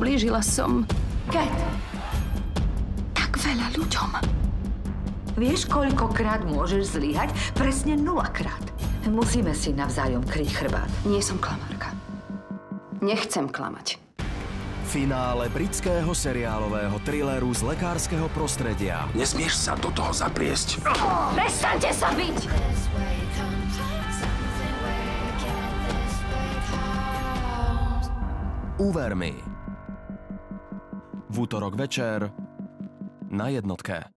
Ublížila som Cat, tak veľa ľuďom. vieš, koľkokrát môžeš zlyhať? Presne 0-krát. Musíme si navzájom kryť chrbát. Nie som klamárka. Nechcem klamať. Finále britského seriálového thrilleru z lekárskeho prostredia. Nesmieš sa do toho zapriesť. Prestaňte sa byť! Uver mi. V útorok večer na Jednotke.